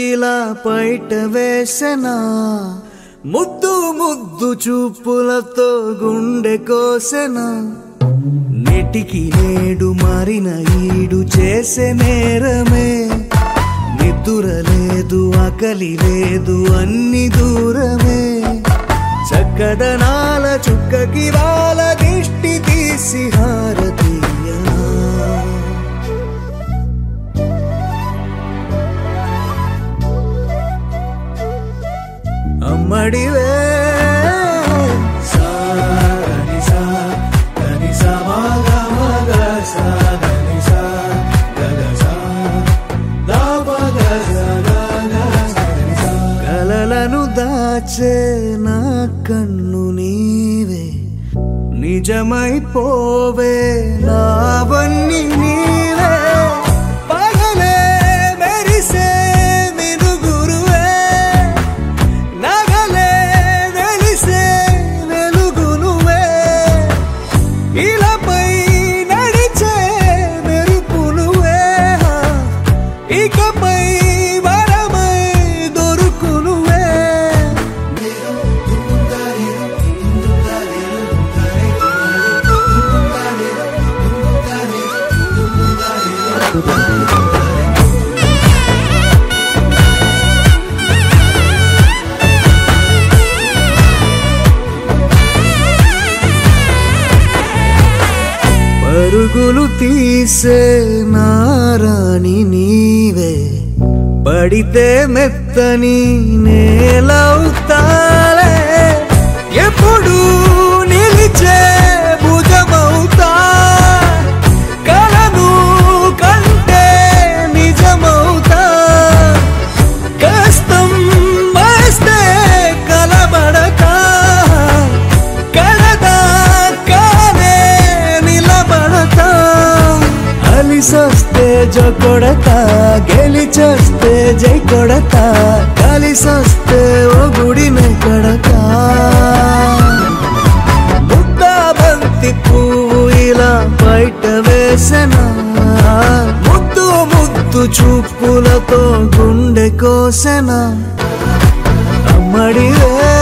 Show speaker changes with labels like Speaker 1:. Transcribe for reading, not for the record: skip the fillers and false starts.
Speaker 1: ఇలా బయట వేసెనా ముద్దు ముద్దు చూపులతో గుండె కోసెనా నేటికి నేడు మారిన ఈడు చేసే నేరమే నిద్ర లేదు ఆకలి లేదు అన్ని దూరమే చక్కదనాల చుక్కకి వాళ్ళ దిష్టి తీసి హారతీయనా అమ్మడివే కలలను దాచే నా కన్ను నీవే నిజమైపోవే నావన్నీ నీవే పగలే మెరిసే మినుగురువే నగలే వెలిసే వెలుగునువే ఇలాపై నడిచే మెరుపునువే ఇకపై పరుగులు తీసే నారాణి నీవే పడితే మెత్తని నేలవుతాలే ఎప్పుడు నిలిచే భుజమవుతా కలను కంటే నిజమవుతా కష్టం వస్తే కలబడక కడదాకానే నిలబడతా అలిసొస్తే జో కొడతా గెలిచొస్తే జై కొడతా కలిసొస్తే ఓ గుడినే కడతా ముద్దా బంతి పువ్వు ఇలా బయట వేసెనా ముద్దు ముద్దు చూపులతో గుండె కోసెనా అమ్మడివే